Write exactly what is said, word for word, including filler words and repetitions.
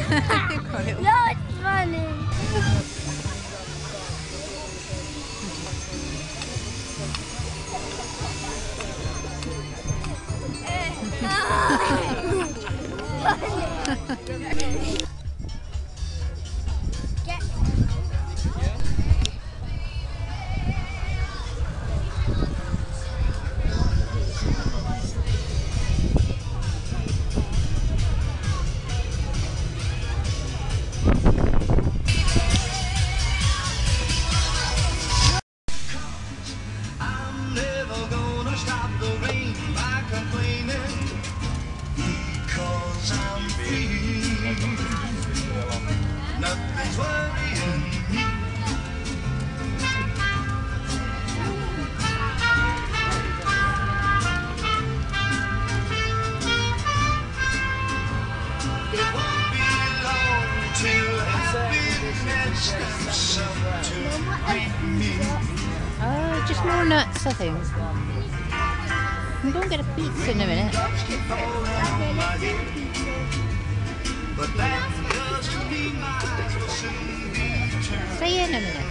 No, it's funny. Get. I'm never gonna stop the rain by complaining, because I'm free. Nothing's worrying me. It won't be long till happiness steps up to greet me. Oh, just more nuts, I think. I'm going to get a pizza in a minute. But that doesn't mean my eyes will soon be turned. See you in a minute.